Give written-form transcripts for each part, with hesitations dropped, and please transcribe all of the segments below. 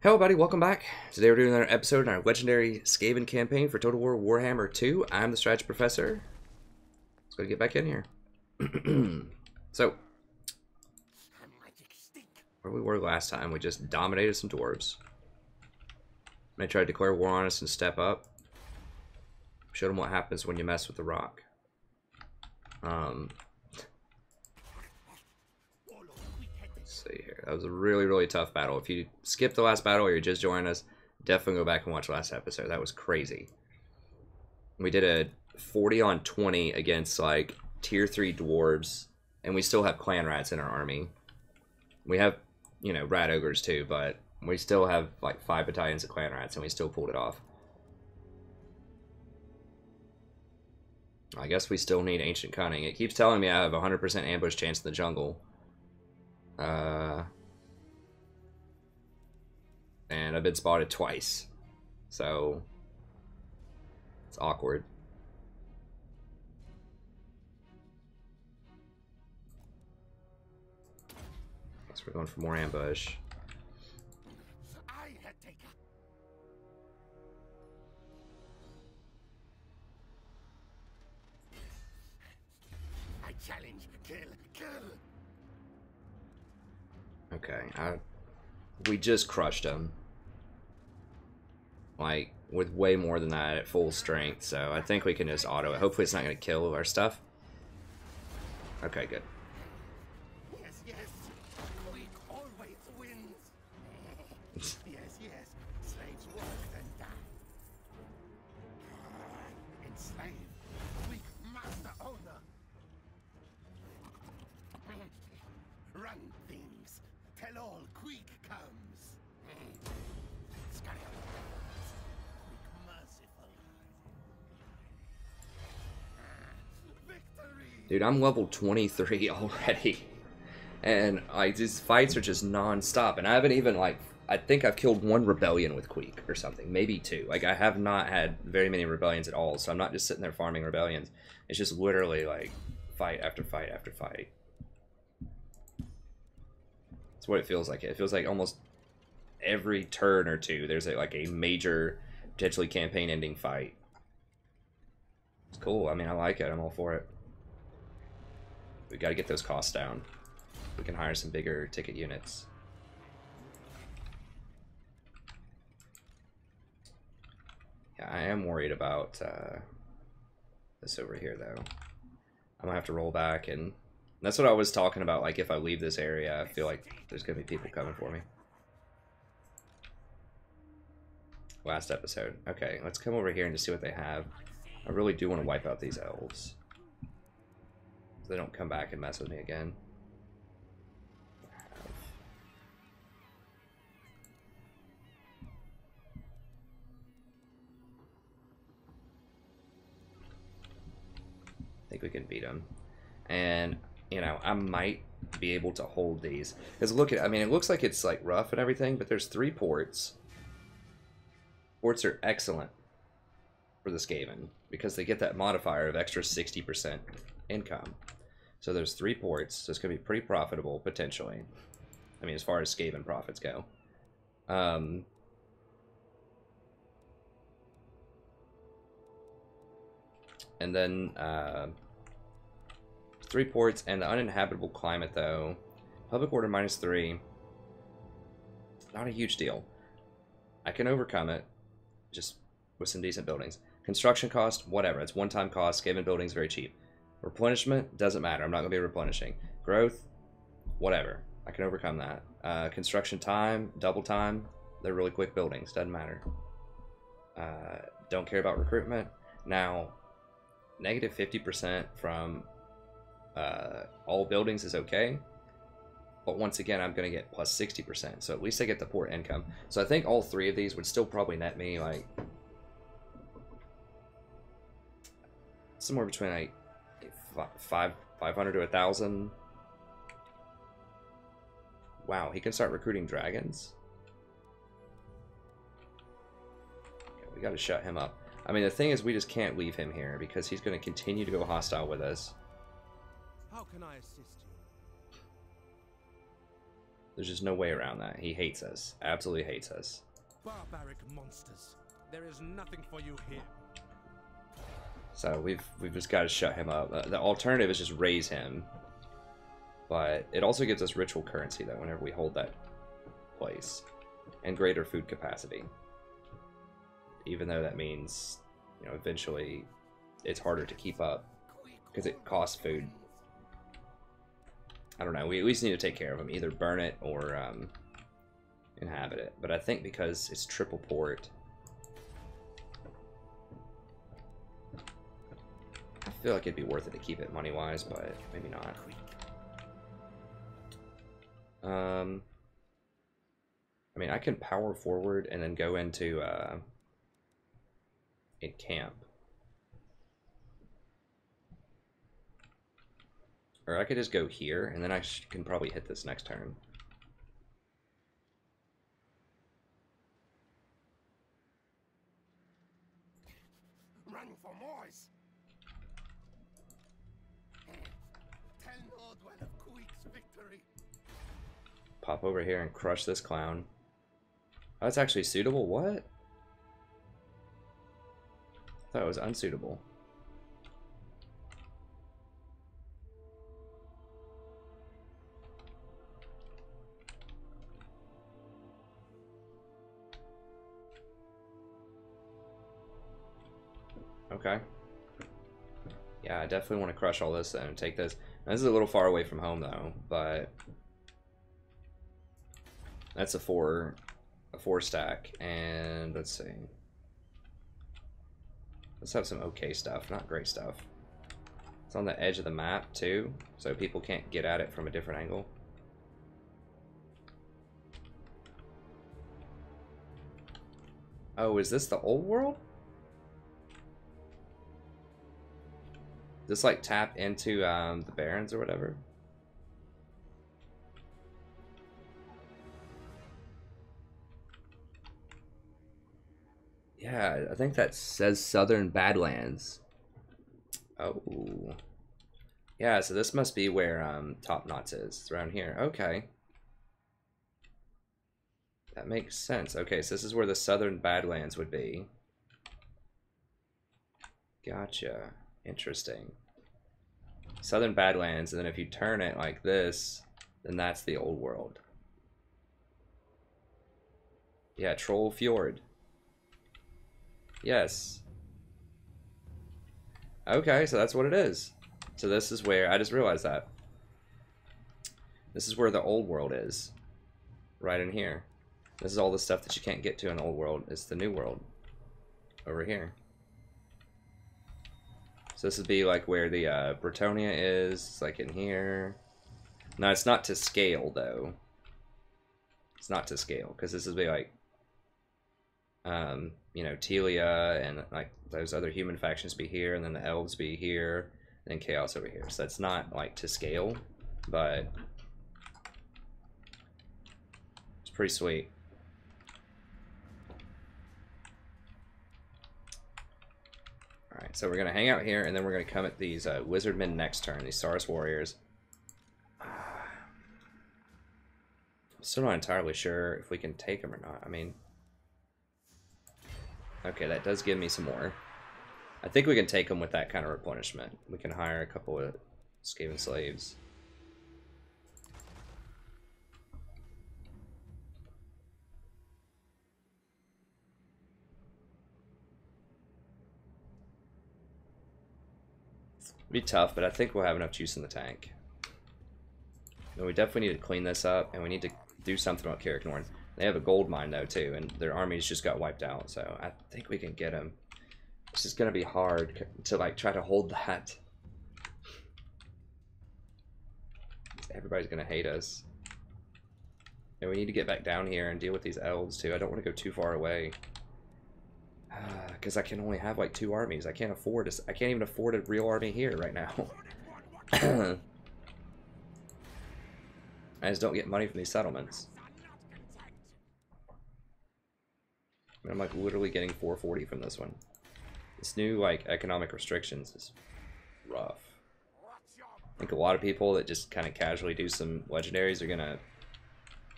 Hello everybody, welcome back. Today we're doing another episode in our legendary Skaven campaign for Total War Warhammer 2. I'm the Strategy Professor. Let's go get back in here. So, where we were last time, we just dominated some dwarves. They tried to declare war on us and step up. Showed them what happens when you mess with the rock. Let's see here. That was a really tough battle. If you skipped the last battle or you're just joining us, definitely go back and watch the last episode. That was crazy. We did a 40 on 20 against like tier 3 dwarves, and we still have clan rats in our army. We have, you know, rat ogres too, but we still have like 5 battalions of clan rats, and we still pulled it off. I guess we still need Ancient Cunning. It keeps telling me I have a 100% ambush chance in the jungle. And I've been spotted twice. So, it's awkward. Guess we're going for more ambush. Challenge, kill. Okay, we just crushed him. Like, with way more than that at full strength, so I think we can just auto it. Hopefully it's not going to kill our stuff. Okay, good. Yes. Weak always wins. yes. Slaves work then die. Enslave. Weak master owner. Run things. Tell all quick comes. Scurry. Quick merciful. Victory. Dude, I'm level 23 already. And these fights are just non-stop. And I haven't even, like, I think I've killed 1 rebellion with Queek or something. Maybe 2. Like, I have not had very many rebellions at all. So I'm not just sitting there farming rebellions. It's just literally, like, fight after fight after fight. That's what it feels like. It feels like almost every turn or two, there's like a major, potentially campaign-ending fight. It's cool. I mean, I like it. I'm all for it. We got to get those costs down. We can hire some bigger ticket units. Yeah, I am worried about this over here, though. I'm gonna have to roll back, and that's what I was talking about. Like, if I leave this area, I feel like there's gonna be people coming for me. Last episode. Okay, let's come over here and just see what they have. I really do want to wipe out these elves, so they don't come back and mess with me again. I think we can beat them. And, you know, I might be able to hold these. Because look at, I mean, it looks like it's like rough and everything, but there's 3 ports. Ports are excellent for the Skaven because they get that modifier of extra 60% income. So there's 3 ports, so it's going to be pretty profitable, potentially. I mean, as far as Skaven profits go. And then 3 ports and the uninhabitable climate, though. Public order -3. Not a huge deal. I can overcome it just with some decent buildings. Construction cost, whatever. It's one-time cost. Skaven buildings, very cheap. Replenishment, doesn't matter. I'm not going to be replenishing. Growth, whatever. I can overcome that. Construction time, double time. They're really quick buildings. Doesn't matter. Don't care about recruitment. Now, negative 50% from all buildings is okay. But once again, I'm going to get plus 60%. So at least I get the port income. So I think all 3 of these would still probably net me like somewhere between like 500 to 1,000. Wow, he can start recruiting dragons. Okay, we got to shut him up. I mean, the thing is, we just can't leave him here because he's going to continue to go hostile with us. How can I assist you? There's just no way around that. He hates us. Absolutely hates us. Barbaric monsters. There is nothing for you here. So we've just got to shut him up. The alternative is just raise him. But it also gives us ritual currency, though, whenever we hold that place. And greater food capacity. Even though that means, you know, eventually it's harder to keep up. Because it costs food. I don't know. We at least need to take care of him. Either burn it or inhabit it. But I think because it's triple port... I feel like it'd be worth it to keep it money-wise, but maybe not. I mean, I can power forward and then go into in camp. Or I could just go here, and then I can probably hit this next turn. Run for Moors. Tell Nordwell of Queek's victory. Pop over here and crush this clown. Oh, that's actually suitable? What? I thought it was unsuitable. Okay. Yeah, I definitely want to crush all this then and take this. Now, this is a little far away from home though, but that's a four stack, and let's see. Let's have some okay stuff, not great stuff. It's on the edge of the map too, so people can't get at it from a different angle. Oh, is this the old world? Does this like tap into the Barrens or whatever? Yeah, I think that says Southern Badlands. Oh. Yeah, so this must be where Top Knots is. It's around here. Okay. That makes sense. Okay, so this is where the Southern Badlands would be. Gotcha. Interesting. Southern Badlands, and then if you turn it like this, then that's the old world. Yeah, Troll Fjord. Yes. Okay, so that's what it is. So this is where, I just realized that. This is where the old world is. Right in here. This is all the stuff that you can't get to in the old world. It's the new world. Over here. So this would be like where the Bretonnia is. It's like in here. No, it's not to scale though. It's not to scale because this would be like, you know, Telia and like those other human factions be here, and then the elves be here, and then Chaos over here. So that's not like to scale, but it's pretty sweet. Alright, so we're going to hang out here, and then we're going to come at these Wizardmen next turn, these Saurus Warriors. I'm still not entirely sure if we can take them or not. I mean... Okay, that does give me some more. I think we can take them with that kind of replenishment. We can hire a couple of Skaven slaves. It'd be tough, but I think we'll have enough juice in the tank. And we definitely need to clean this up, and we need to do something about Karak Norn. They have a gold mine though too, and their armies just got wiped out, so I think we can get them. It's just gonna be hard to like try to hold that. Everybody's gonna hate us. And we need to get back down here and deal with these elves too. I don't want to go too far away. Because I can only have like 2 armies. I can't afford to, I can't even afford a real army here right now. I just don't get money from these settlements. I'm like literally getting 440 from this one. This new like economic restrictions is rough. I think a lot of people that just kind of casually do some legendaries are gonna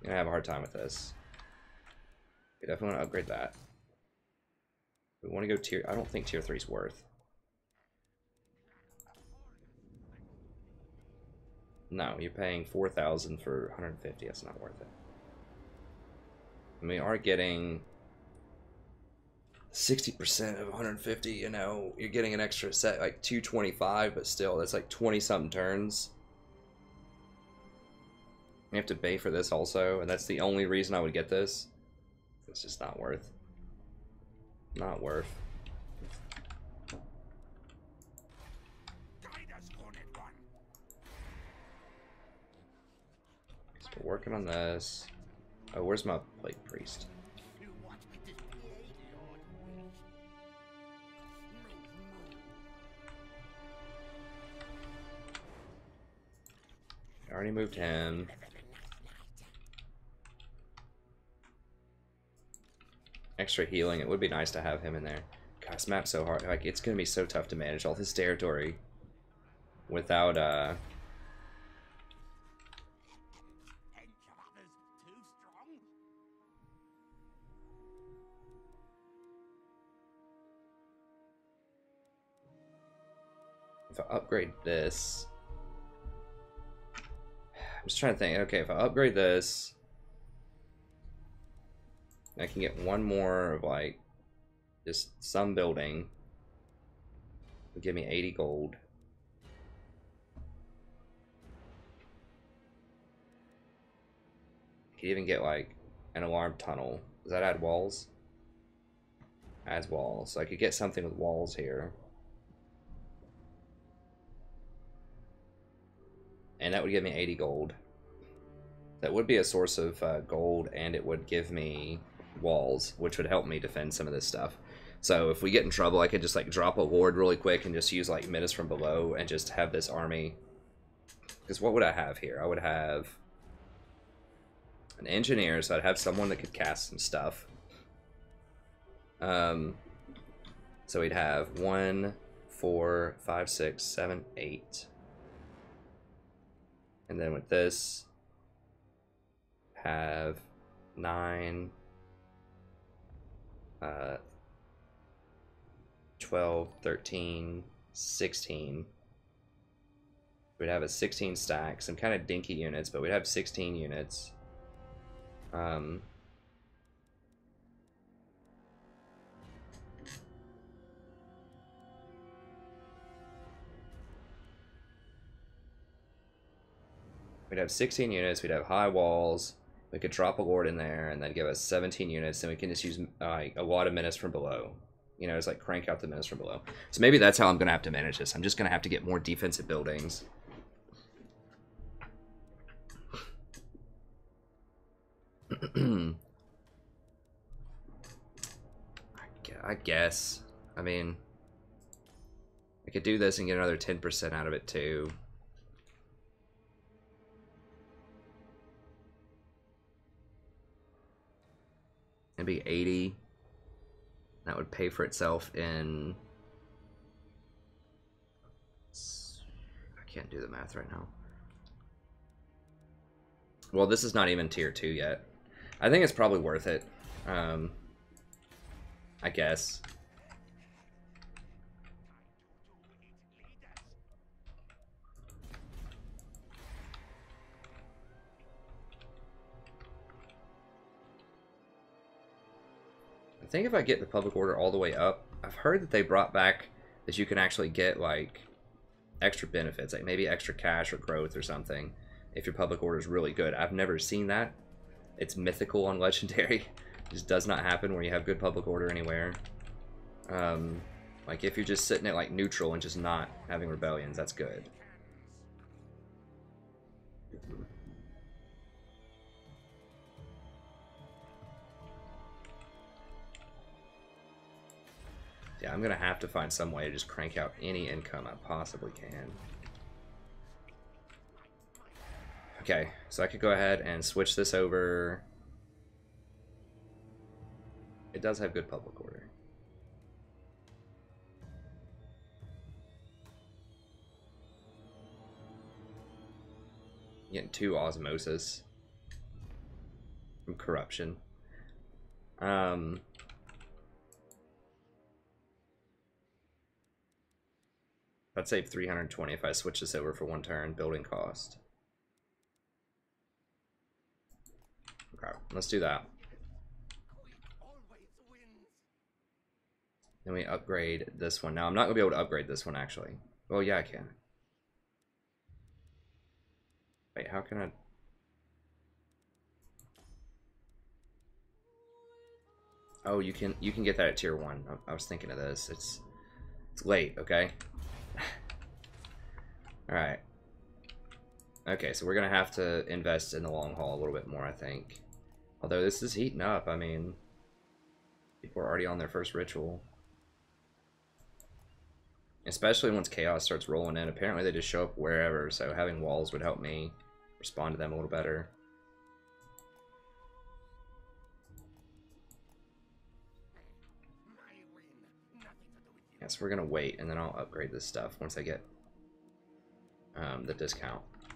gonna have a hard time with this. We definitely want to upgrade that. We want to go tier. I don't think tier 3 is worth. No, you're paying 4,000 for 150. That's not worth it. And we are getting 60% of 150. You know, you're getting an extra set like 225, but still, that's like 20 something turns. You have to pay for this also, and that's the only reason I would get this. It's just not worth. Not worth. So we're working on this. Oh, where's my Plague Priest? I already moved him. Extra healing. It would be nice to have him in there. God, this map's so hard. Like, it's gonna be so tough to manage all this territory without if I upgrade this. I'm just trying to think. Okay, if I upgrade this, I can get one more of like just some building. It'll give me 80 gold. I could even get like an alarm tunnel. Does that add walls? Adds walls. So I could get something with walls here. And that would give me 80 gold. That would be a source of gold, and it would give me walls, which would help me defend some of this stuff. So if we get in trouble, I could just like drop a ward really quick and just use like menace from below and just have this army. Because what would I have here? I would have an engineer, so I'd have someone that could cast some stuff. So we'd have 1, 4, 5, 6, 7, 8. And then with this, have 9, 12, 13, 16. We'd have a 16 stack, some kind of dinky units, but we'd have 16 units. We'd have 16 units, we'd have high walls, we could drop a lord in there, and then give us 17 units, and we can just use a lot of menace from below. You know, it's like crank out the menace from below. So maybe that's how I'm going to have to manage this. I'm just going to have to get more defensive buildings. I guess. I mean, I could do this and get another 10% out of it too. It'd be 80. That would pay for itself in... I can't do the math right now. Well, this is not even tier 2 yet. I think it's probably worth it. I guess. I think if I get the public order all the way up, I've heard that they brought back that you can actually get like extra benefits, like maybe extra cash or growth or something if your public order is really good. I've never seen that. It's mythical on Legendary. It just does not happen where you have good public order anywhere. Like if you're just sitting at like neutral and just not having rebellions, that's good. Yeah, I'm gonna have to find some way to just crank out any income I possibly can. Okay, so I could go ahead and switch this over. It does have good public order. Getting 2 osmosis. from corruption. I'd save 320 if I switch this over for 1 turn. Building cost. Okay, let's do that. Quick always wins. Then we upgrade this one. Now, I'm not going to be able to upgrade this one, actually. Well, yeah, I can. Wait, how can I... Oh, you can get that at tier 1. I was thinking of this. It's late, okay? Alright. Okay, so we're going to have to invest in the long haul a little bit more, I think. Although this is heating up, I mean... People are already on their first ritual. Especially once chaos starts rolling in. Apparently they just show up wherever, so having walls would help me respond to them a little better. My win. Nothing to do with you. Yes, we're gonna wait, and then I'll upgrade this stuff once I get the discount.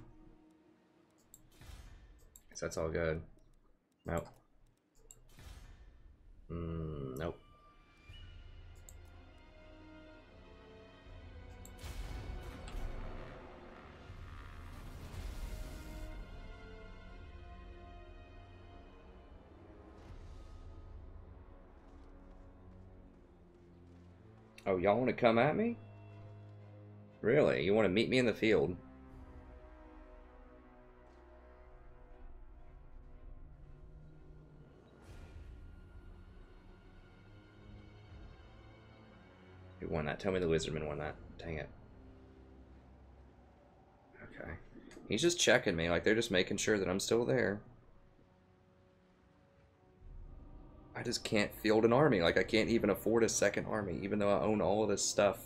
Guess that's all good. Nope. Nope. Oh, y'all want to come at me? Really? You want to meet me in the field? Who won that? Tell me the Wizardman won that. Dang it. Okay. He's just checking me, like they're just making sure that I'm still there. I just can't field an army. Like, I can't even afford a second army, even though I own all of this stuff.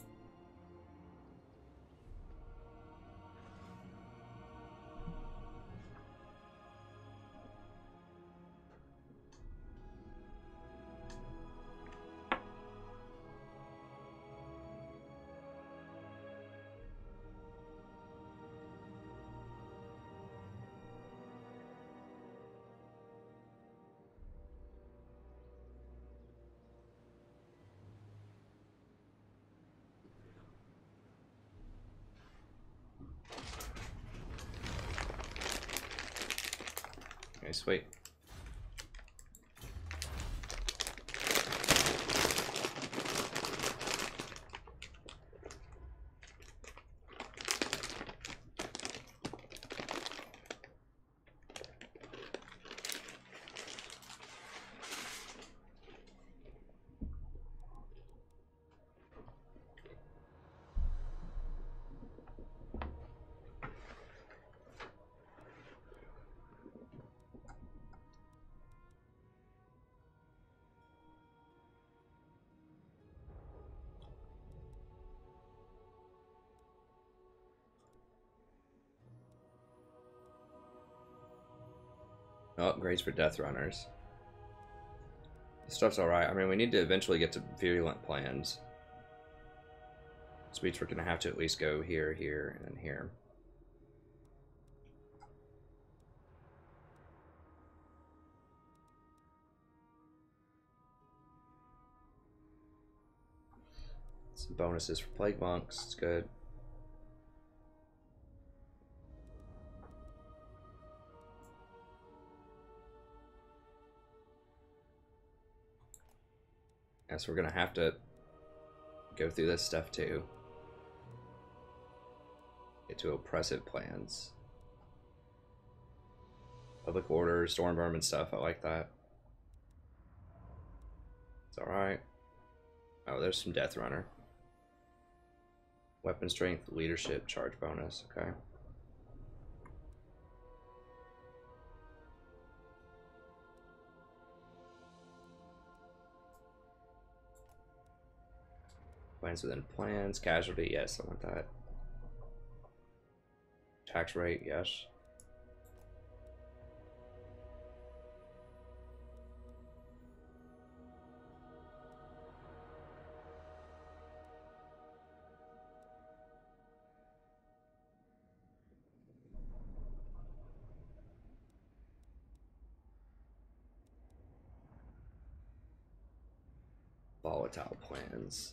Okay, sweet. Oh, upgrades for Death Runners. This stuff's alright. I mean, we need to eventually get to Virulent Plans. Which means we're going to have to at least go here, here, and then here. Some bonuses for Plague Monks. It's good. Yeah, so we're going to have to go through this stuff too. Get to oppressive plans. Public order, Stormburn and stuff. I like that. It's alright. Oh, there's some Death Runner. Weapon strength, leadership, charge bonus. Okay. Plans within plans. Casualty, yes, I want that. Tax rate, yes. Volatile plans.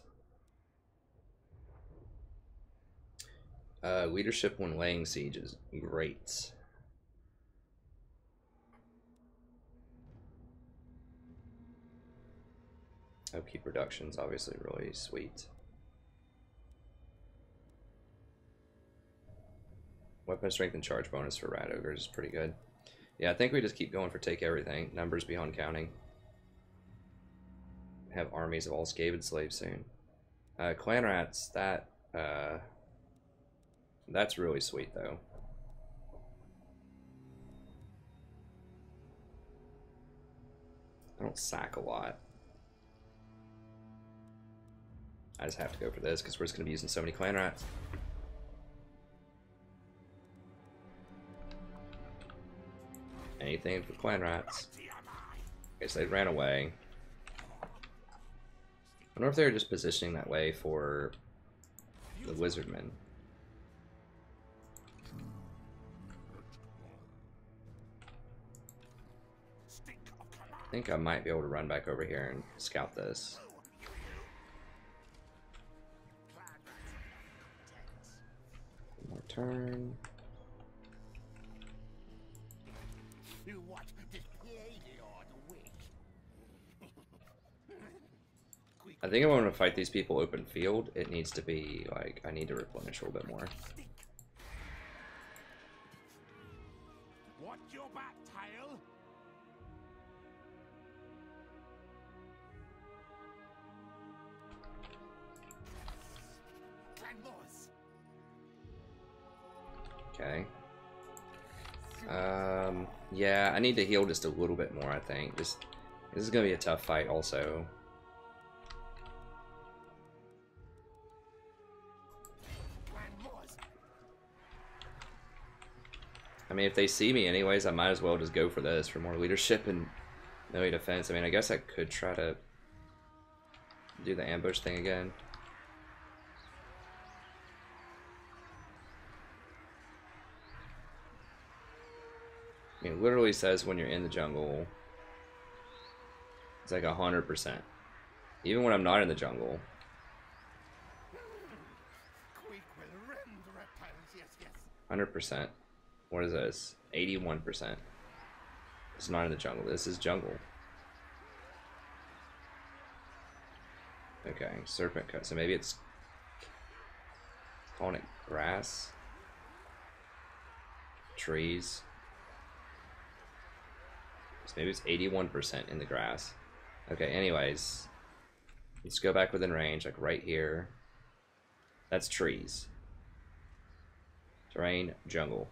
Leadership when laying sieges. Great. Upkeep reductions, obviously really sweet. Weapon strength and charge bonus for Rat Ogres is pretty good. Yeah, I think we just keep going for take everything. Numbers beyond counting. Have armies of all Skaven slaves soon. Clan Rats, that's really sweet though. I don't sack a lot. I just have to go for this because we're just going to be using so many Clan Rats. Anything for Clan Rats. Okay, so they ran away. I wonder if they were just positioning that way for the Wizardmen. I think I might be able to run back over here and scout this. One more turn. I think if I want to fight these people open field, it needs to be like I need to replenish a little bit more. Watch your back, Tile. Okay. Yeah, I need to heal just a little bit more, I think. This is gonna be a tough fight also. I mean, if they see me anyways, I might as well just go for this for more leadership and melee defense. I mean, I guess I could try to do the ambush thing again. I mean, it literally says when you're in the jungle, it's like 100%. Even when I'm not in the jungle. 100%. What is this? 81%. It's not in the jungle. This is jungle. Okay, serpent cut. So maybe it's calling it grass, trees. So maybe it's 81% in the grass. Okay, anyways, let's go back within range, like right here. That's trees. Terrain, jungle.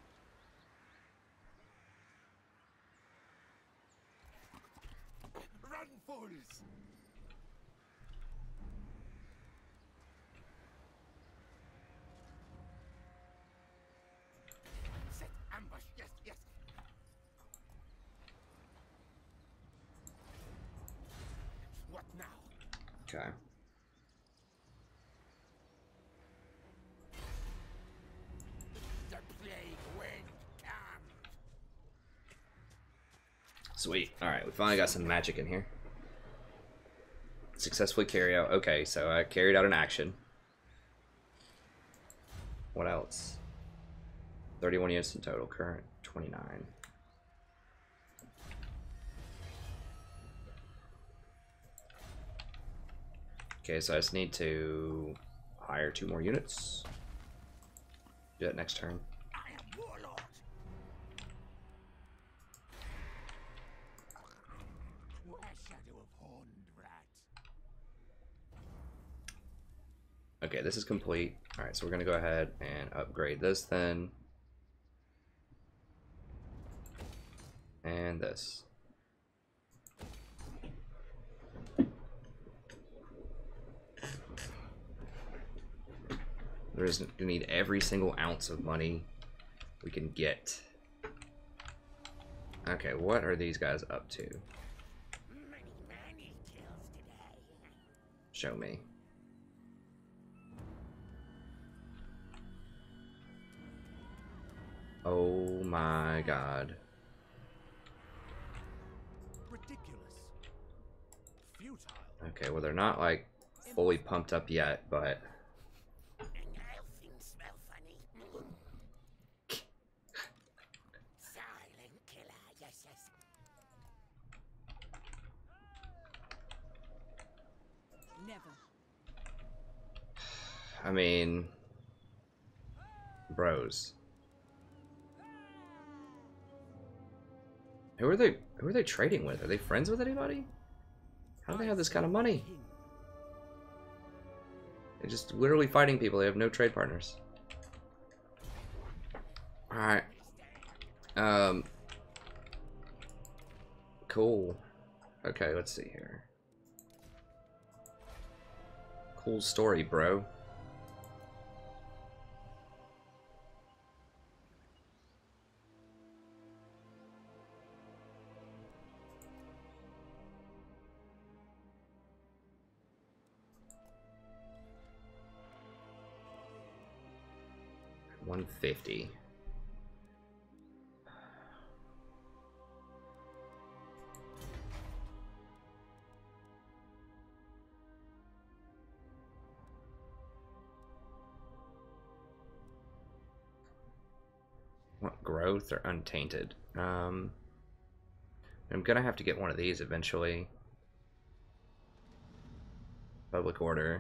Run, fools! Set ambush. Yes, yes. What now? Okay. The plague wind comes. Sweet. Alright, we finally got some magic in here. Successfully carry out. Okay, so I carried out an action. What else? 31 units in total. Current 29. Okay, so I just need to hire 2 more units. Do that next turn. I am warlord. Where shadow of horned rat? Okay, this is complete. Alright, so we're going to go ahead and upgrade this then. And this. We're just going to need every single ounce of money we can get. Okay, what are these guys up to? Many kills today. Show me. Oh my god. Ridiculous. futile. Okay, well they're not like fully pumped up yet, but Things smell funny. Silent killer. Yes, yes. Never. I mean, bros. Who are they? Who are they trading with? Are they friends with anybody? How do they have this kind of money? King. They're just literally fighting people. They have no trade partners. All right. Cool. Okay, let's see here. Cool story, bro. $150. What, growth or untainted? I'm gonna have to get one of these eventually. Public order.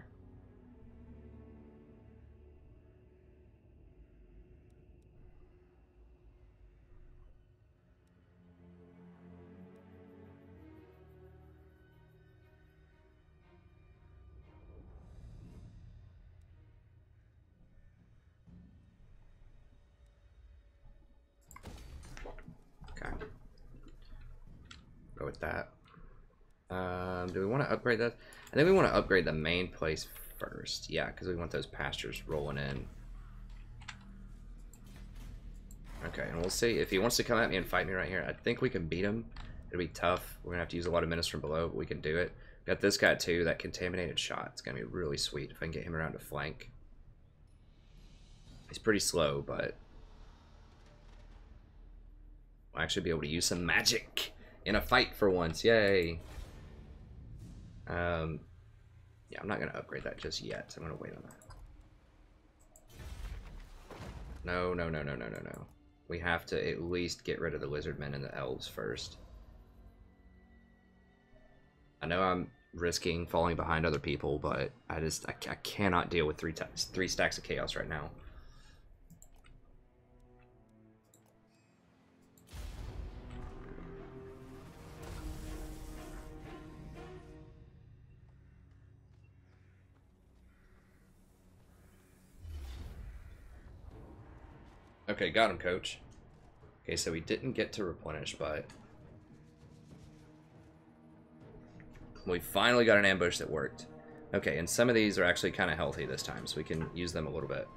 Okay. Go with that. Do we want to upgrade that? I think we want to upgrade the main place first. Yeah, because we want those pastures rolling in. Okay, and we'll see if he wants to come at me and fight me right here. I think we can beat him. It'll be tough. We're gonna have to use a lot of menace from below, but we can do it. Got this guy too. That contaminated shot. It's gonna be really sweet if I can get him around to flank. He's pretty slow, but I'll actually be able to use some magic in a fight for once. Yay! Yeah, I'm not gonna upgrade that just yet. I'm gonna wait on that. No, no, no, no, no, no, no. We have to at least get rid of the lizardmen and the elves first. I know I'm risking falling behind other people, but I cannot deal with three stacks of chaos right now. Okay, got him, coach. Okay, so we didn't get to replenish, but we finally got an ambush that worked. Okay, and some of these are actually kind of healthy this time, so we can use them a little bit.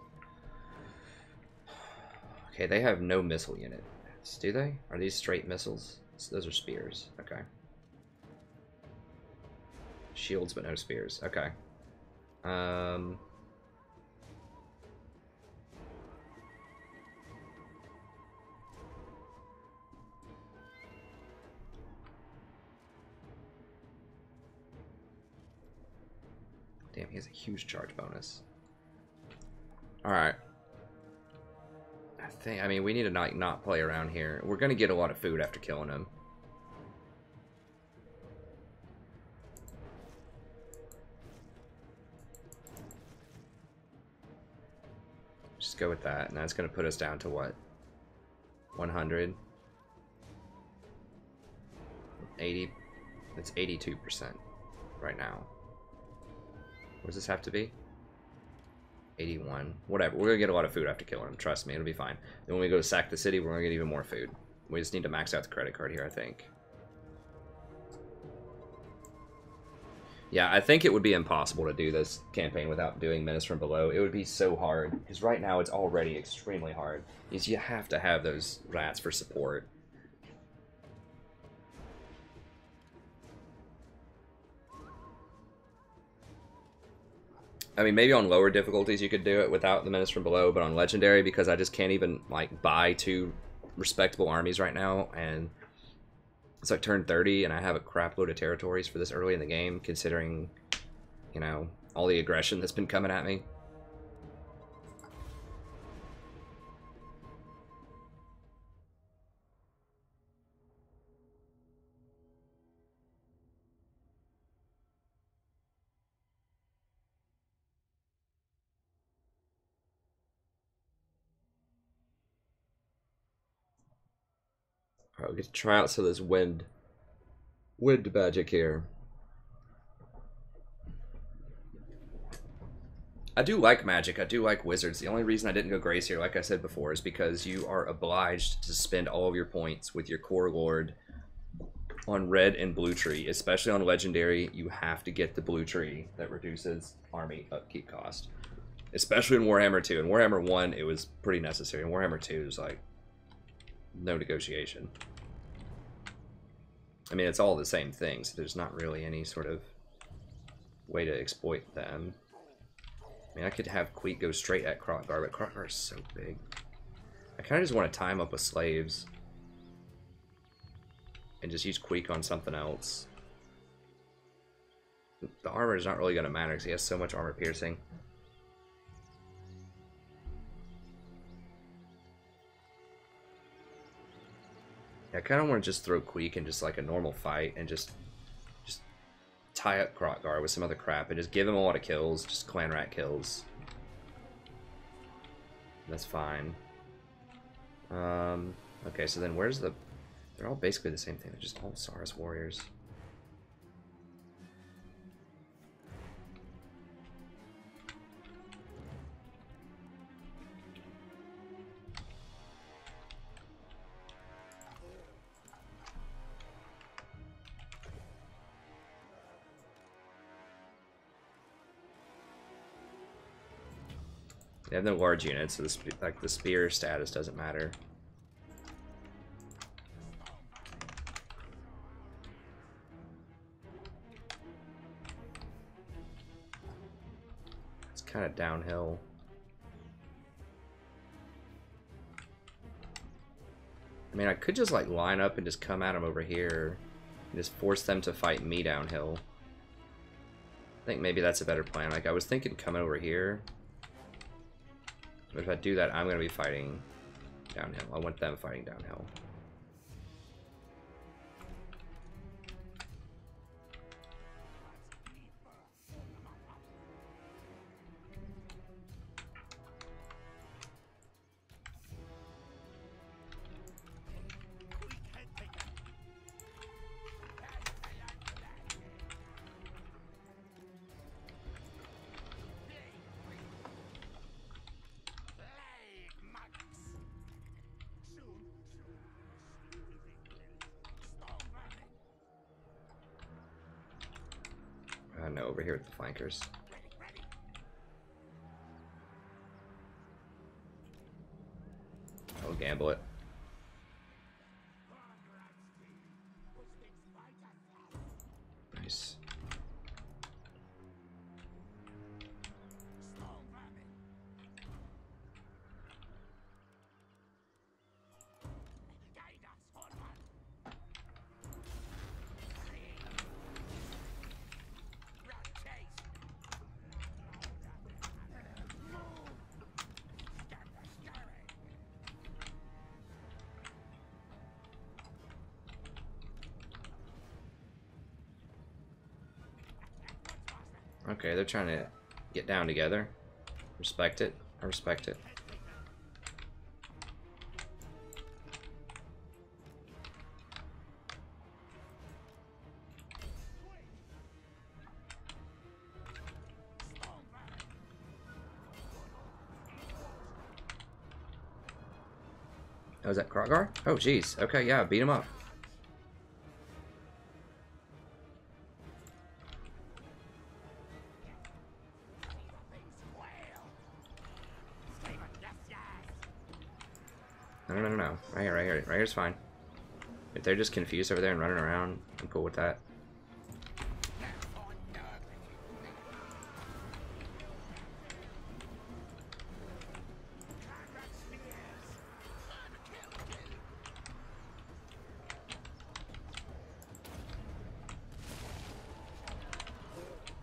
Okay, they have no missile units, do they? Are these straight missiles? Those are spears. Okay. Shields, but no spears. Okay. Damn, he has a huge charge bonus. Alright. I mean, we need to not play around here. We're going to get a lot of food after killing him. Just go with that, and that's going to put us down to what? 100? 80? It's 82% right now. What does this have to be? 81. Whatever. We're gonna get a lot of food after killing him. Trust me, it'll be fine. Then when we go to sack the city, we're gonna get even more food. We just need to max out the credit card here, I think. Yeah, I think it would be impossible to do this campaign without doing Menace from Below. It would be so hard. Because right now it's already extremely hard. Is you have to have those rats for support. I mean, maybe on lower difficulties you could do it without the Menace from Below, but on Legendary, because I just can't even, like, buy 2 respectable armies right now, and It's like turn 30 and I have a crap load of territories for this early in the game, considering, you know, all the aggression that's been coming at me. Alright, we get to try out some of this wind magic here. I do like magic. I do like wizards. The only reason I didn't go Grace here, like I said before, is because you are obliged to spend all of your points with your core lord on red and blue tree. Especially on legendary, you have to get the blue tree that reduces army upkeep cost. Especially in Warhammer 2. In Warhammer 1, it was pretty necessary. In Warhammer 2, it was like no negotiation. I mean, it's all the same thing, so there's not really any sort of way to exploit them. I mean, I could have Queek go straight at Krotgar, but Krotgar is so big. I kind of just want to time up with slaves. And just use Queek on something else. The armor is not really going to matter because he has so much armor piercing. I kind of want to just throw Queek in just like a normal fight and just tie up Krotgar with some other crap and just give him a lot of kills, just clan rat kills. That's fine. Okay, so then where's the... They're all basically the same thing. They're just all Saurus warriors. They have no large units, so the spear status doesn't matter. It's kind of downhill. I mean, I could just like line up and just come at them over here and just force them to fight me downhill. I think maybe that's a better plan. Like, I was thinking coming over here. But if I do that, I'm going to be fighting downhill. I want them fighting downhill. No, over here with the flankers. I'll gamble it. Nice. Okay, they're trying to get down together. Respect it. I respect it. Oh, is that Krotgar? Oh, jeez. Okay, yeah, beat him up. No. Right here, right here. Right here's fine. If they're just confused over there and running around, I'm cool with that.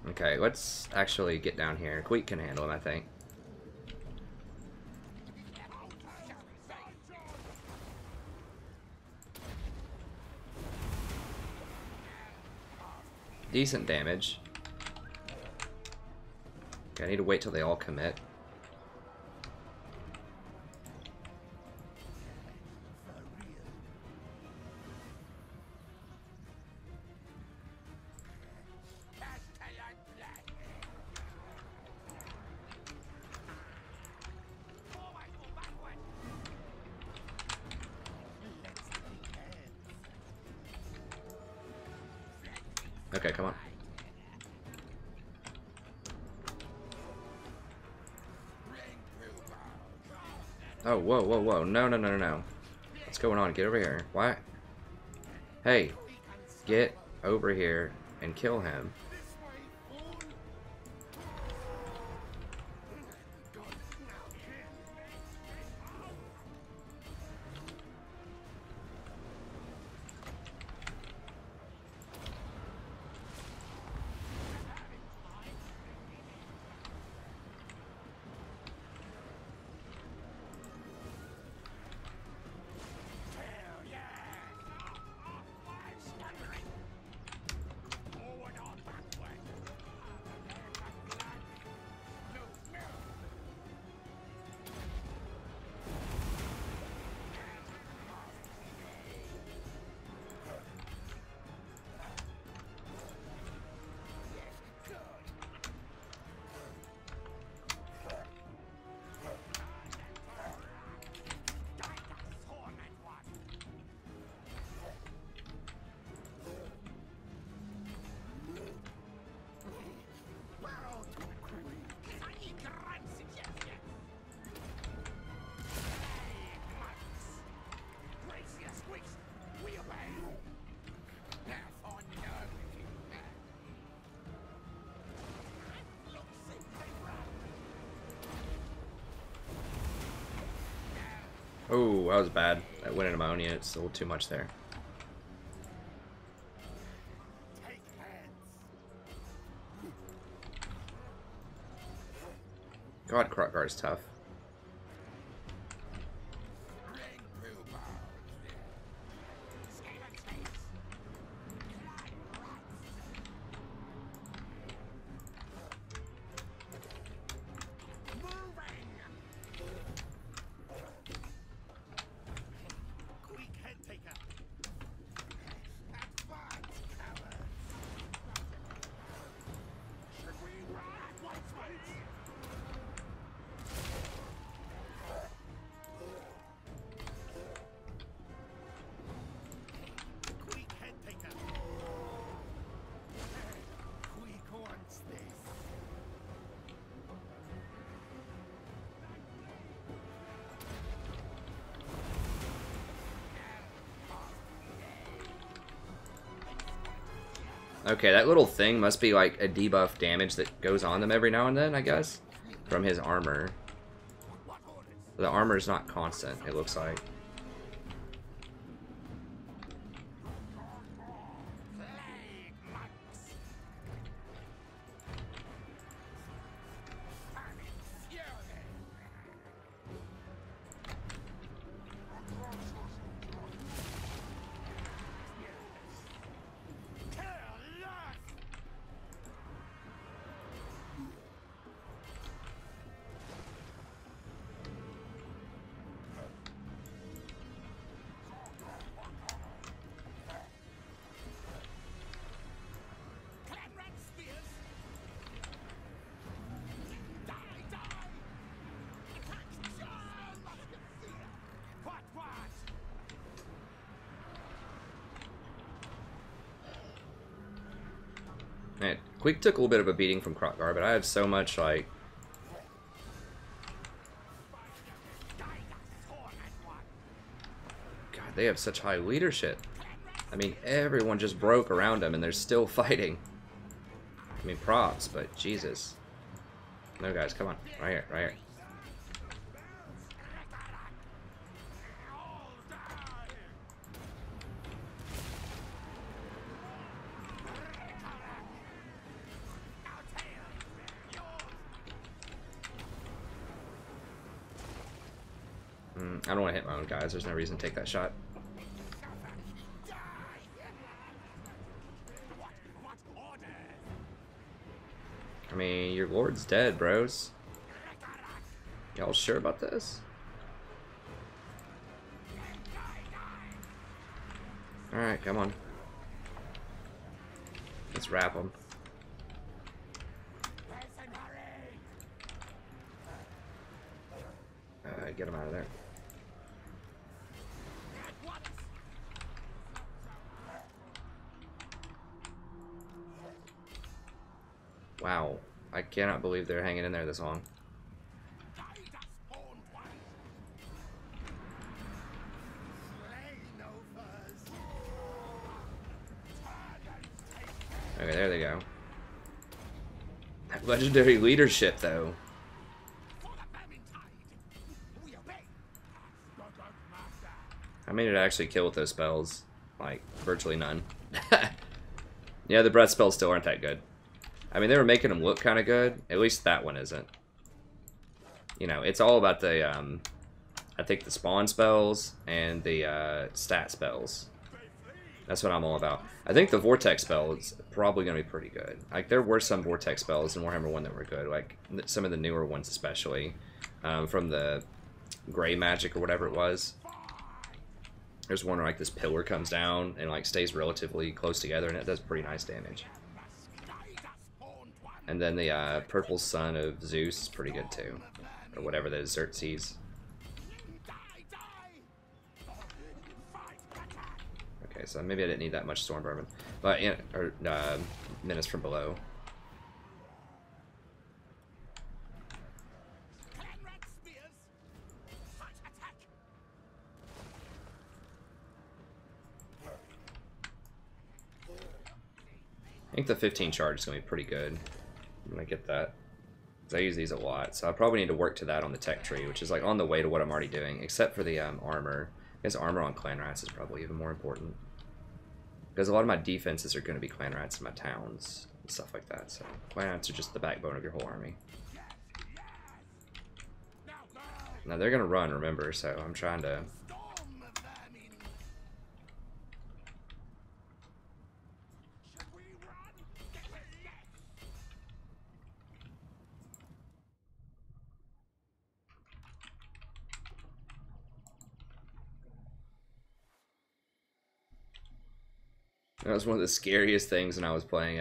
Okay, let's actually get down here. Queek can handle him, I think. Decent damage. Okay, I need to wait till they all commit. Okay, come on. Oh, whoa, whoa, whoa. No, no, no, no, no. What's going on? Get over here. Why? Hey, get over here and kill him. Oh, that was bad. That went into my own unit. It's a little too much there. God, Kroq-Gar is tough. Okay, that little thing must be like a debuff damage that goes on them every now and then, I guess, from his armor. The armor is not constant, it looks like. Man, Queek took a little bit of a beating from Kroq-Gar, but I have so much, like... God, they have such high leadership. I mean, everyone just broke around him, and they're still fighting. I mean, props, but Jesus. No, guys, come on. Right here, right here. I don't want to hit my own guys. There's no reason to take that shot. I mean, your lord's dead, bros. Y'all sure about this? Alright, come on. Let's wrap them. Get him out of there. Wow. I cannot believe they're hanging in there this long. Okay, there they go. Legendary leadership, though. How many did I actually kill with those spells? Like, virtually none. Yeah, the breath spells still aren't that good. I mean, they were making them look kind of good. At least that one isn't. You know, it's all about the, I think the spawn spells and the stat spells. That's what I'm all about. I think the Vortex spell is probably going to be pretty good. Like, there were some Vortex spells in Warhammer 1 that were good. Like, some of the newer ones especially. From the Gray Magic or whatever it was. There's one where, like, this pillar comes down and, like, stays relatively close together, and it does pretty nice damage. And then the Purple Sun of Zeus is pretty good, too. Or whatever the Xerxes. Okay, so maybe I didn't need that much Storm Vermin. But, yeah, or, Menace from Below. I think the 15 charge is going to be pretty good. I'm going to get that. Because I use these a lot. So I probably need to work to that on the tech tree, which is like on the way to what I'm already doing. Except for the armor. I guess armor on clan rats is probably even more important. Because a lot of my defenses are going to be clan rats in my towns and stuff like that. So clan rats are just the backbone of your whole army. Now they're going to run, remember, so I'm trying to... That was one of the scariest things when I was playing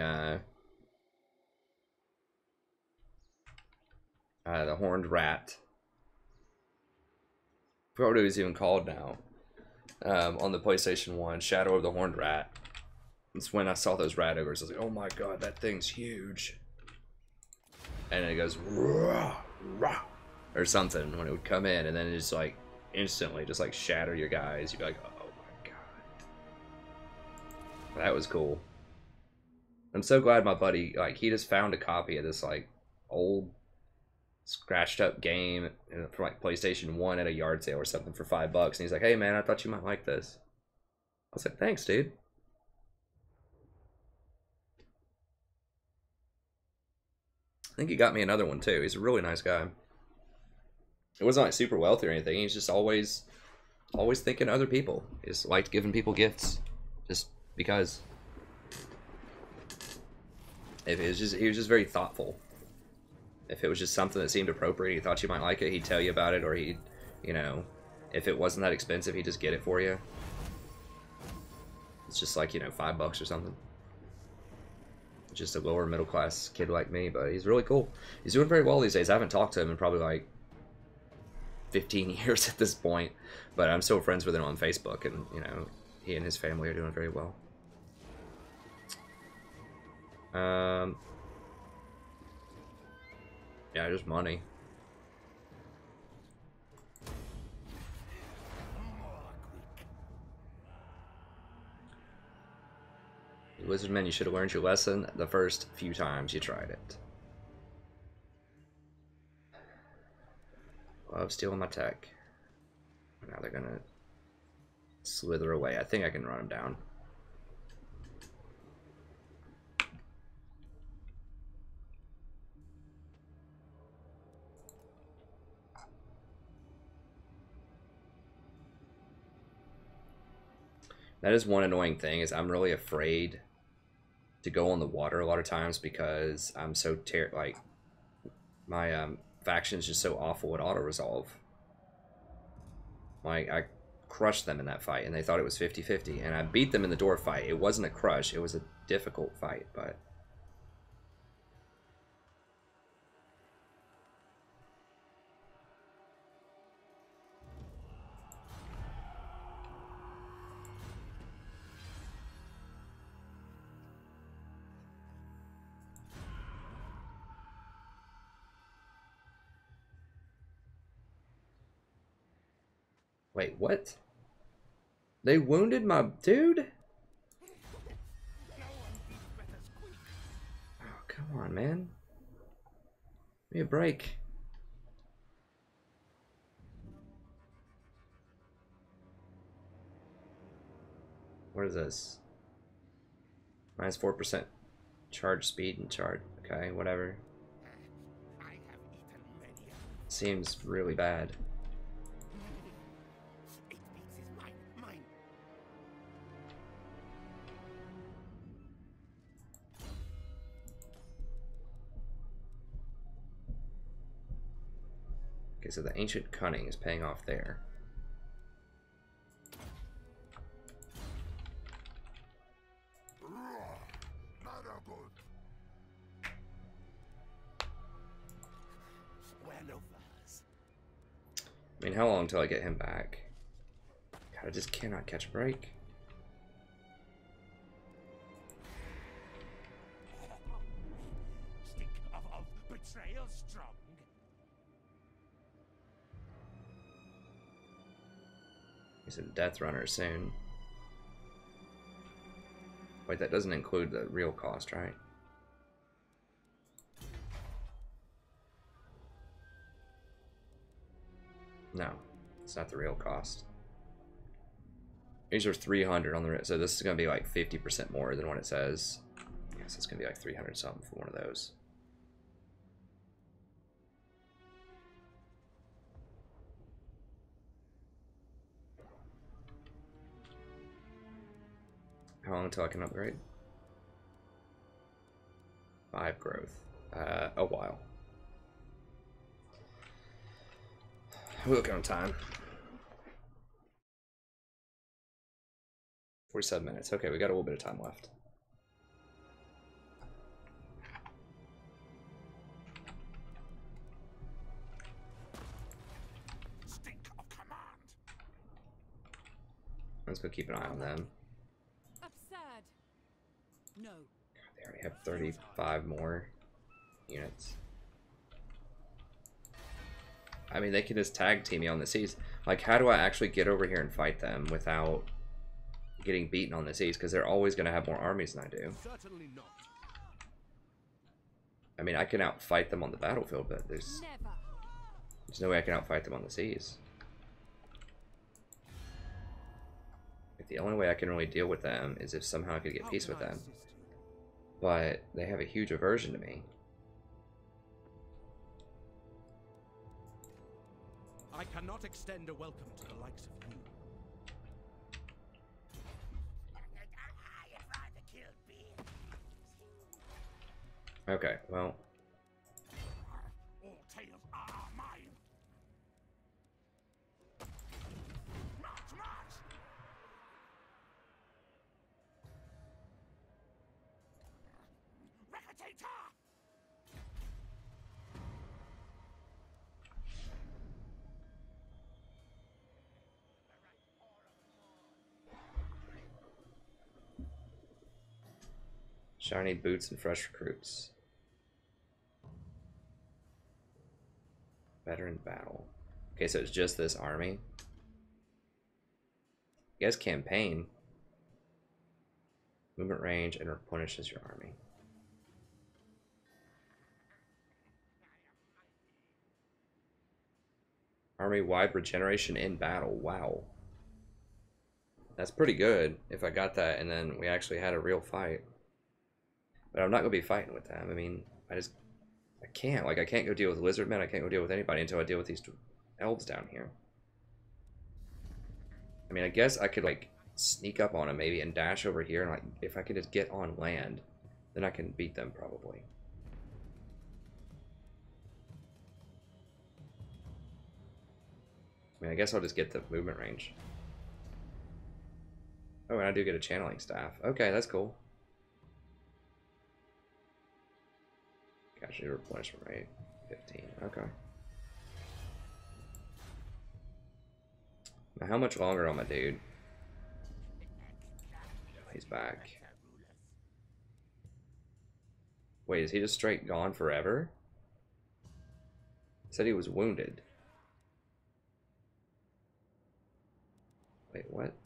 the Horned Rat. I forgot what it was even called now. On the PlayStation 1, Shadow of the Horned Rat. It's when I saw those rat ogres, I was like, oh my god, that thing's huge. And then it goes, rah, rah, or something when it would come in, and then it just like instantly just like shatter your guys. You'd be like, oh my god. That was cool. I'm so glad my buddy, like, he just found a copy of this like old scratched up game from like PlayStation 1 at a yard sale or something for $5, and he's like, hey man, I thought you might like this. I was like, thanks dude. I think he got me another one too. He's a really nice guy. It wasn't like super wealthy or anything. He's just always thinking of other people. He just liked giving people gifts just because. If it was just, he was just very thoughtful. If it was just something that seemed appropriate, he thought you might like it, he'd tell you about it, or he'd, you know, if it wasn't that expensive, he'd just get it for you. It's just like, you know, $5 or something. Just a lower middle class kid like me, but he's really cool. He's doing very well these days. I haven't talked to him in probably like 15 years at this point, but I'm still friends with him on Facebook, and, you know, he and his family are doing very well. Yeah, just money. Wizardman, you should have learned your lesson the first few times you tried it. Love stealing my tech. Now they're gonna slither away. I think I can run them down. That is one annoying thing, is I'm really afraid to go on the water a lot of times because I'm so like my faction is just so awful at auto resolve. Like I crushed them in that fight and they thought it was 50-50 and I beat them in the door fight. It wasn't a crush, it was a difficult fight, but wait, what? They wounded my dude? Oh, come on, man. Give me a break. What is this? Minus 4% charge speed and charge. Okay, whatever. I have eaten many. Seems really bad. 8 beats is mine. Mine. Okay, so the ancient cunning is paying off there. I mean, how long till I get him back? God, I just cannot catch a break. Stink of betrayal strong. He's a death runner soon. Wait, that doesn't include the real cost, right? No, it's not the real cost. These are 300 on the, so this is going to be like 50% more than what it says. Yes, it's going to be like 300 something for one of those. How long until I can upgrade? 5 growth. A while. We'll look on time. 47 minutes. Okay, we got a little bit of time left. Stink of command. Let's go keep an eye on them. Absurd. No. They already have 35 more units. I mean, they can just tag team me on the seas. Like, how do I actually get over here and fight them without getting beaten on the seas? Because they're always going to have more armies than I do. Certainly not. I mean, I can outfight them on the battlefield, but there's no way I can outfight them on the seas. Like, the only way I can really deal with them is if somehow I could get peace with them. But they have a huge aversion to me. I cannot extend a welcome to the likes of you. I'd rather kill beings. Okay, well, All tales are mine. March, march. Recitator. shiny boots and fresh recruits. Veteran battle. Okay, so it's just this army. You guys campaign. Movement range and replenishes your army. Army-wide regeneration in battle. Wow. That's pretty good if I got that and then we actually had a real fight. But I'm not going to be fighting with them. I mean, I can't. Like, I can't go deal with Lizardmen. I can't go deal with anybody until I deal with these elves down here. I mean, I guess I could, like, sneak up on him maybe and dash over here, and like if I could just get on land, then I can beat them probably. I mean, I guess I'll just get the movement range. Oh, and I do get a channeling staff. Okay, that's cool. Actually, replenishment rate 15. Okay. Now, how much longer on my dude? He's back. Wait, is he just straight gone forever? Said he was wounded. Wait, what?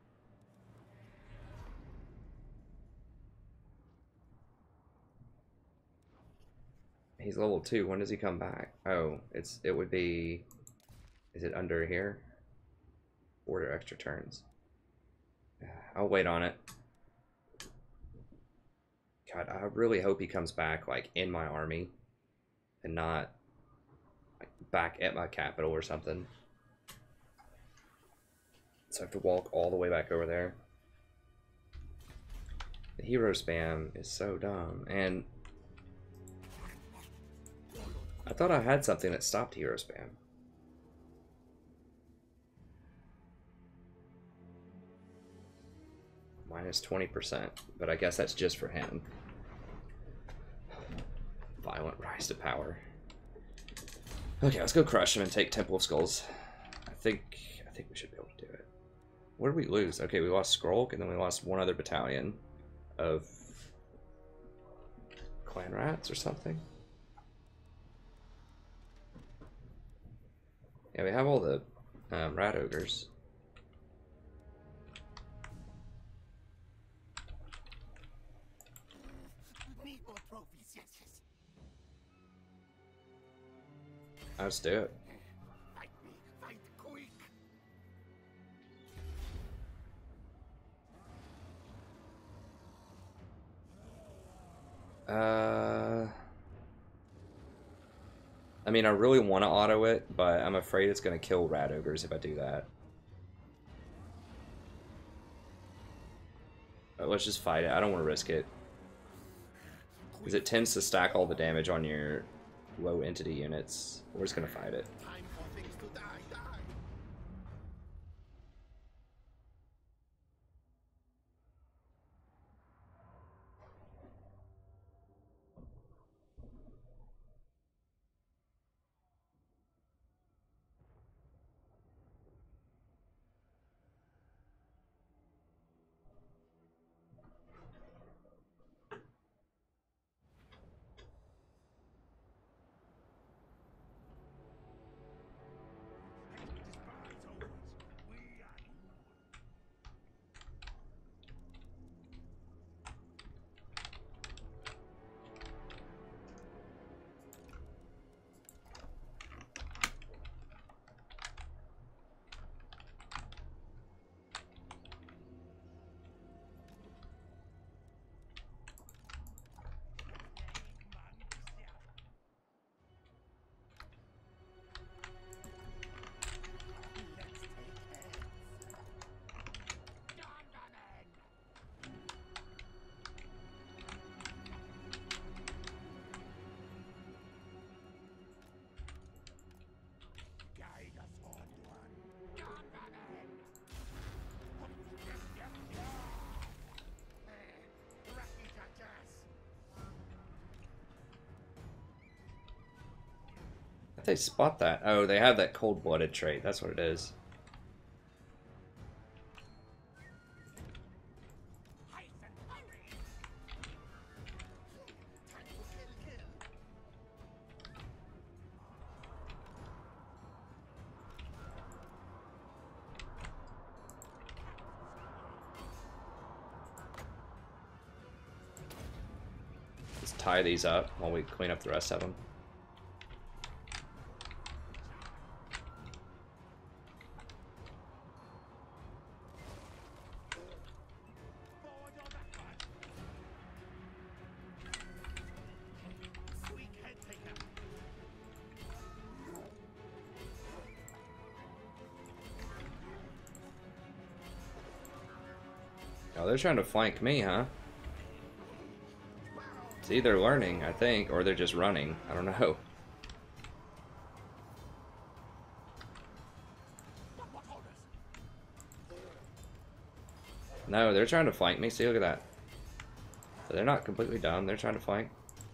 He's level 2. When does he come back? Oh, it would be... Is it under here? Order extra turns. I'll wait on it. God, I really hope he comes back like in my army and not like back at my capital or something. So I have to walk all the way back over there. The hero spam is so dumb, and I thought I had something that stopped hero spam. Minus 20%, but I guess that's just for him. Violent rise to power. Okay, let's go crush him and take Temple of Skulls. I think we should be able to do it. What did we lose? Okay, we lost Skrulk, and then we lost one other battalion of clan rats or something. Yeah, we have all the rat ogres. Need more trophies, yes, yes. Let's do it. Fight me, fight quick. I mean, I really want to auto it, but I'm afraid it's going to kill rat ogres if I do that. Let's just fight it. I don't want to risk it. Because it tends to stack all the damage on your low entity units. We're just going to fight it. Time for things to die, die. If they spot that. Oh, they have that cold-blooded trait. That's what it is. Let's tie these up while we clean up the rest of them. Forward or backward. Sweet head taker. Oh, they're trying to flank me, huh? See, they're learning, I think, or they're just running. I don't know. No, they're trying to flank me. See, look at that. But they're not completely dumb. They're trying to flank.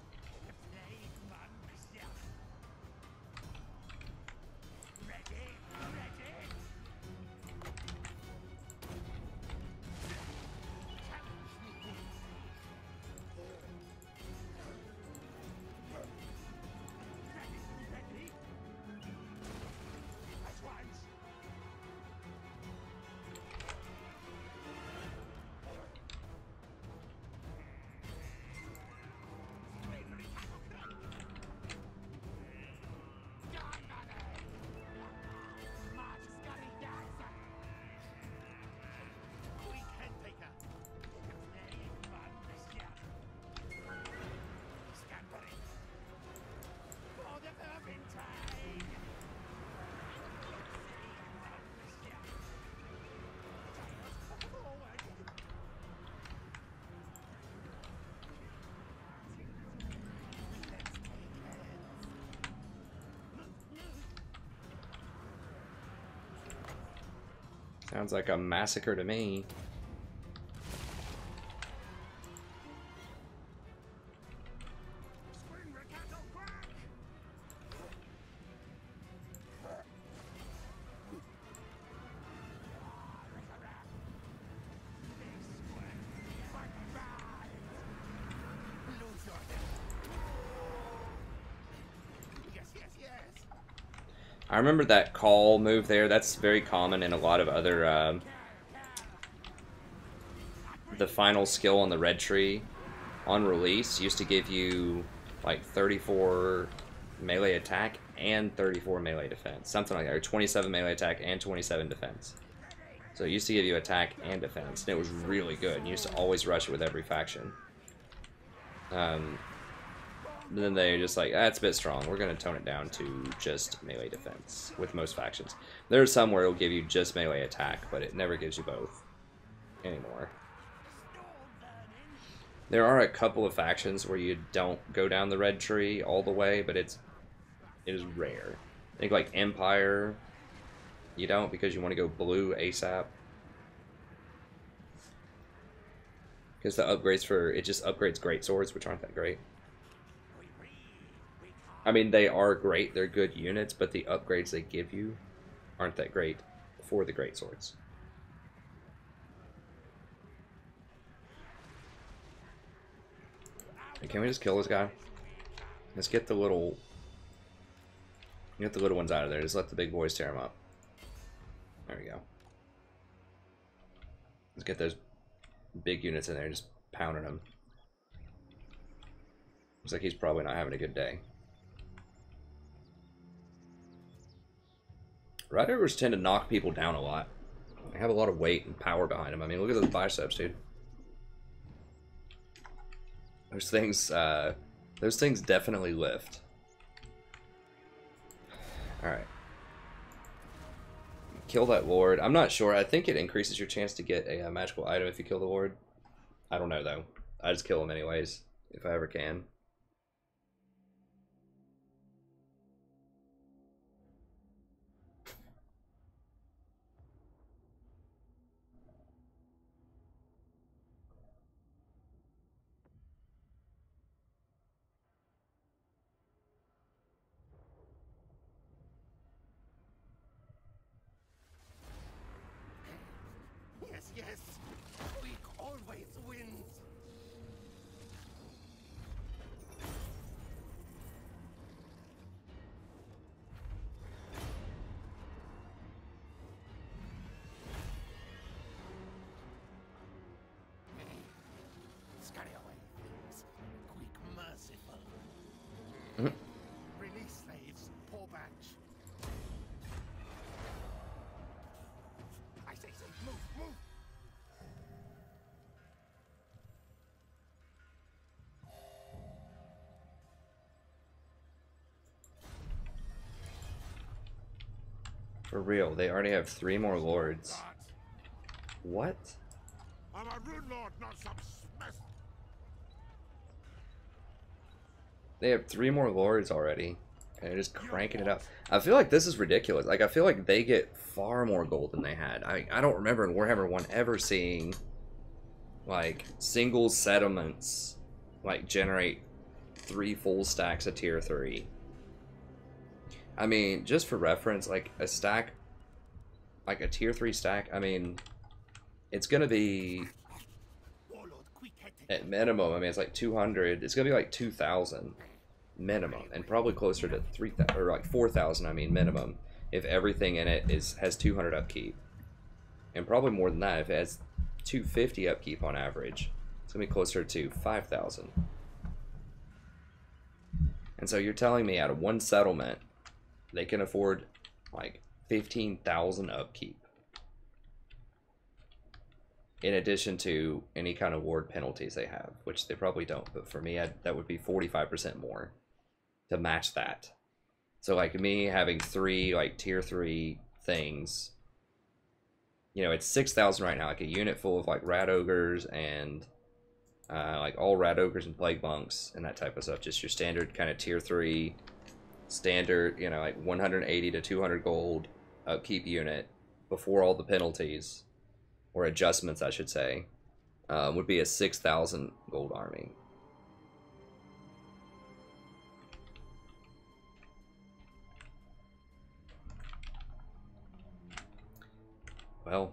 Sounds like a massacre to me. I remember that call move there. That's very common in a lot of other... the final skill on the red tree on release used to give you like 34 melee attack and 34 melee defense. Something like that. Or 27 melee attack and 27 defense. So it used to give you attack and defense. And it was really good. You used to always rush it with every faction. But then they're just like, that's a bit strong. We're going to tone it down to just melee defense with most factions. There are some where it'll give you just melee attack, but it never gives you both anymore. There are a couple of factions where you don't go down the red tree all the way, but it is rare. I think like Empire, you don't because you want to go blue ASAP. Because the upgrades for, it just upgrades great swords, which aren't that great. I mean, they are great, they're good units, but the upgrades they give you aren't that great for the great swords. Hey, can we just kill this guy? Let's get the little ones out of there. Just let the big boys tear them up. There we go. Let's get those big units in there, just pounding them. Looks like he's probably not having a good day. Red Ogres tend to knock people down a lot. They have a lot of weight and power behind them. I mean, look at those biceps, dude. Those things definitely lift. Alright. Kill that Lord. I'm not sure. I think it increases your chance to get a magical item if you kill the Lord. I don't know, though. I just kill him anyways, if I ever can. Yes, Quick always wins. Scurry away, things. Quick merciful. Release slaves, poor batch. I say, move, move. For real, they already have 3 more lords. What? I'm a Rune Lord, not some mess. They have 3 more lords already, and they're just cranking it up. I feel like this is ridiculous. Like, I feel like they get far more gold than they had. I don't remember in Warhammer 1 ever seeing, like, single settlements, like, generate 3 full stacks of tier 3. I mean, just for reference, like, a stack, like a tier 3 stack, I mean, it's gonna be, Warlord, quick-headed. at minimum, I mean, it's like 200, it's gonna be like 2,000 minimum, and probably closer to 3,000, or like 4,000, I mean, minimum, if everything in it has 200 upkeep. And probably more than that if it has 250 upkeep on average. It's gonna be closer to 5,000. And so you're telling me out of one settlement, they can afford like 15,000 upkeep, in addition to any kind of ward penalties they have, which they probably don't, but for me, that would be 45% more to match that. So like me having 3 like tier 3 things, you know, it's 6,000 right now, like a unit full of like rat ogres and like all rat ogres and plague monks and that type of stuff, just your standard kind of tier 3 standard, you know, like 180 to 200 gold upkeep unit before all the penalties, or adjustments I should say, would be a 6,000 gold army. Well,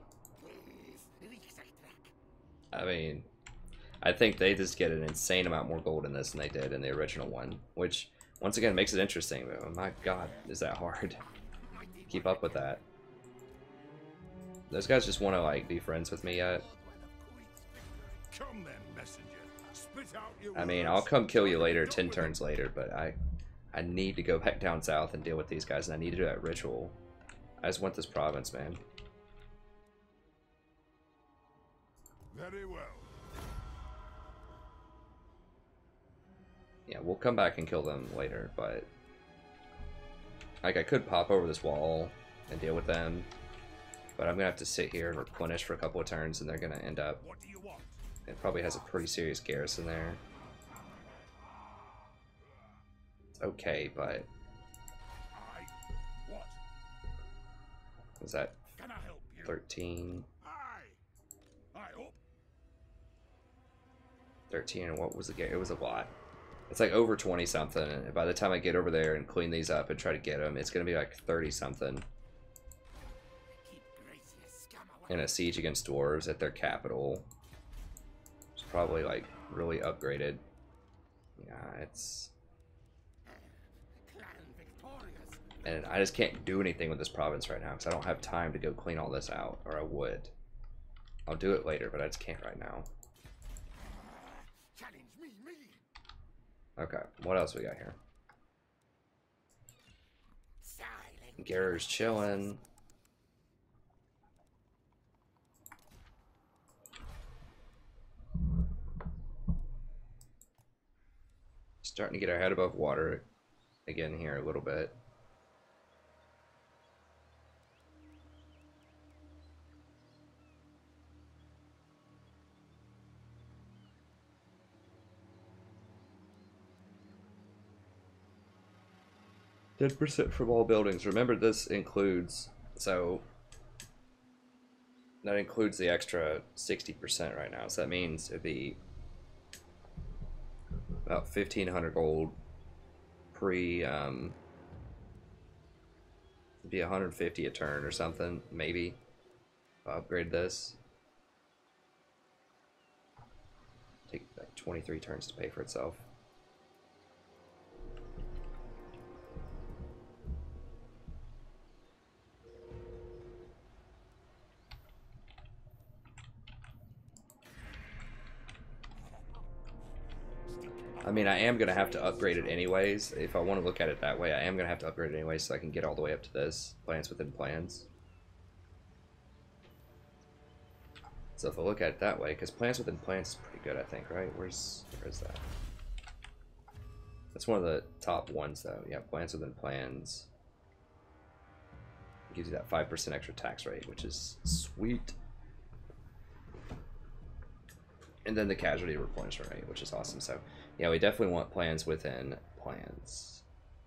I mean, I think they just get an insane amount more gold in this than they did in the original one, which once again makes it interesting. But oh my god, is that hard? Keep up with that. Those guys just want to like be friends with me yet? Come then, messenger. Spit out your I mean, words. I'll come kill you later, 10 turns later, but I need to go back down south and deal with these guys, and I need to do that ritual. I just want this province, man. Very well. Yeah, we'll come back and kill them later, but like I could pop over this wall and deal with them, but I'm gonna have to sit here and replenish for a couple of turns, and they're gonna end up. What do you want? It probably has a pretty serious garrison there. It's okay, but I what? was that Can I help you? 13? I hope. 13, and what was the it was a lot. It's like over 20 something, and by the time I get over there and clean these up and try to get them, it's gonna be like 30 something Keep gracious scum away. in a siege against dwarves at their capital. It's probably like really upgraded. Yeah, it's, Clan victorious. and I just can't do anything with this province right now because I don't have time to go clean all this out, or I would. I'll do it later, but I just can't right now. Challenge me. Okay, what else we got here? Silent. Garrer's chilling. Starting to get our head above water again here a little bit. %10 from all buildings. Remember, this includes, so that includes the extra 60% right now. So that means it'd be about 1,500 gold pre, it'd be 150 a turn or something, maybe. I'll upgrade this. Take like 23 turns to pay for itself. I mean, I am going to have to upgrade it anyways. If I want to look at it that way, I am going to have to upgrade it anyways so I can get all the way up to this. Plans within plans. So if I look at it that way, because plans within plans is pretty good, I think, right? Where is that? That's one of the top ones, though. Yeah, plans within plans. It gives you that 5% extra tax rate, which is sweet. And then the casualty replenishment rate, which is awesome. So, yeah, we definitely want plans within plans.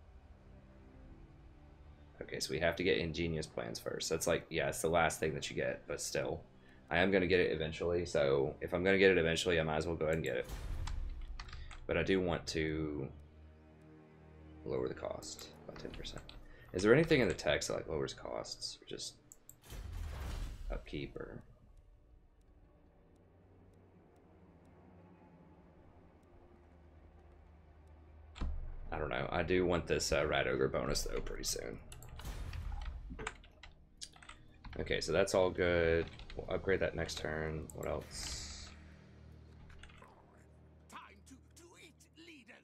Okay, so we have to get ingenious plans first. That's like, yeah, it's the last thing that you get, but still. I am going to get it eventually, so if I'm going to get it eventually, I might as well go ahead and get it. But I do want to lower the cost by 10%. Is there anything in the text that like lowers costs, or just upkeep, or... I don't know. I do want this Rat Ogre bonus, though, pretty soon. Okay, so that's all good. We'll upgrade that next turn. What else? Time to eat, leaders.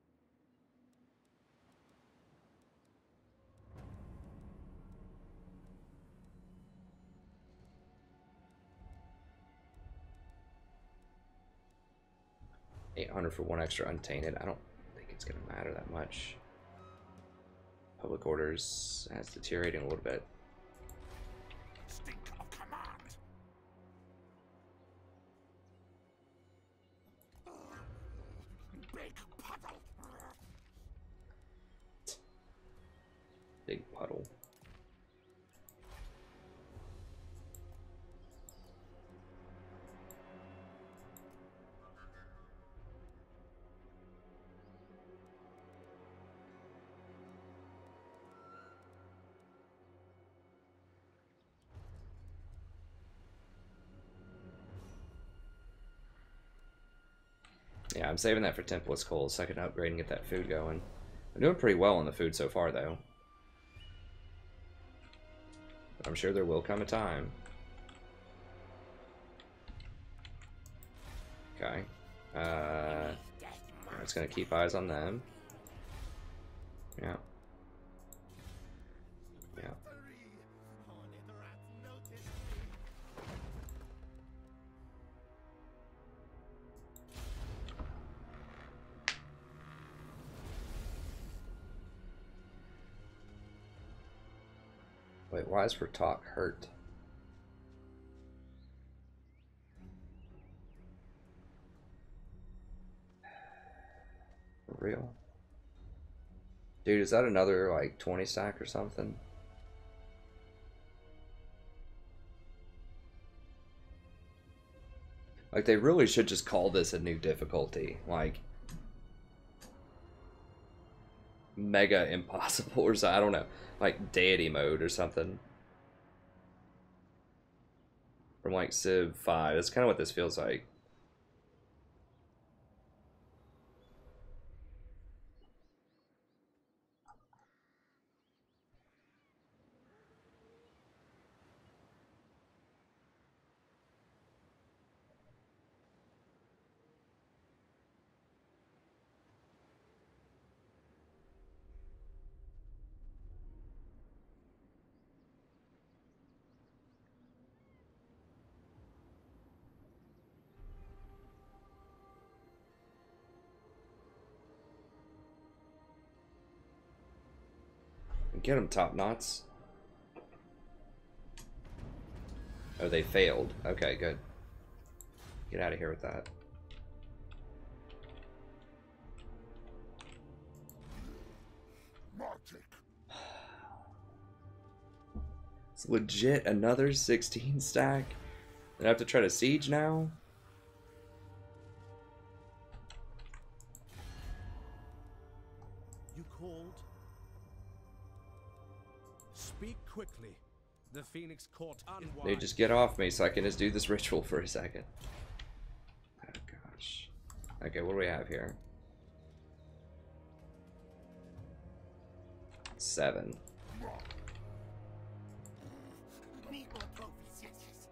$800 for one extra untainted. I don't think it's gonna matter that much. Public orders is deteriorating a little bit. Stink of command. Big puddle. Big puddle. Yeah, I'm saving that for Temple's Coal, so I can upgrade and get that food going. I'm doing pretty well on the food so far, though. But I'm sure there will come a time. Okay. It's gonna keep eyes on them. Yeah. Yeah. Wait, why is Ratak hurt? For real? Dude, is that another like 20 stack or something? Like, they really should just call this a new difficulty. Like, mega impossible or so, I don't know. Like deity mode or something. From like Civ 5. That's kind of what this feels like. Get them, top knots. Oh, they failed. Okay, good. Get out of here with that. Magic. It's legit another 16 stack. I have to try to siege now. You called? Speak quickly. The Phoenix Court unwise. They just get off me so I can just do this ritual for a second. Oh gosh. Okay, what do we have here? 7. Need more trophies, yes, yes.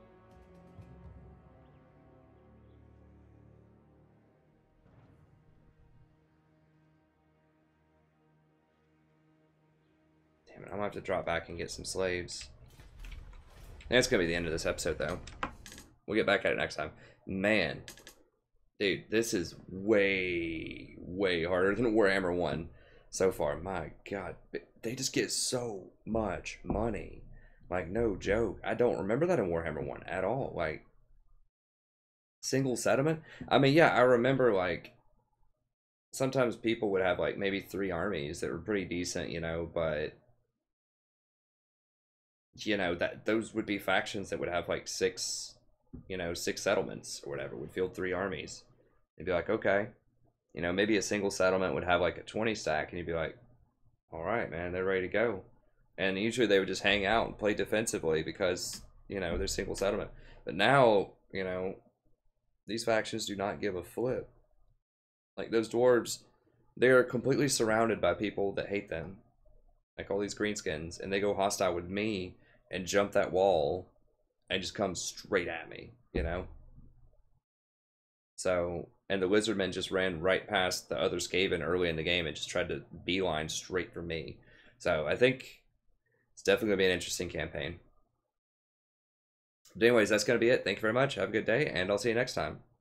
Damn it, I'm gonna have to drop back and get some slaves. That's gonna be the end of this episode, though. We'll get back at it next time. Man, dude, this is way, way harder than Warhammer 1 so far. My God, they just get so much money. Like, no joke. I don't remember that in Warhammer 1 at all. Like, Single settlement? I mean, yeah, I remember like sometimes people would have like maybe 3 armies that were pretty decent, you know, but you know that those would be factions that would have like 6 settlements or whatever, would field 3 armies. You'd be like, okay, you know, maybe a single settlement would have like a 20 stack, and you'd be like, all right, man, they're ready to go. And usually they would just hang out and play defensively because, you know, they're single settlement. But now, you know, these factions do not give a flip. Like those dwarves, they are completely surrounded by people that hate them. Like all these greenskins, and they go hostile with me and jump that wall and just come straight at me, you know? So, and the wizardmen just ran right past the other Skaven early in the game and just tried to beeline straight for me. So I think it's definitely going to be an interesting campaign. But anyways, that's going to be it. Thank you very much. Have a good day, and I'll see you next time.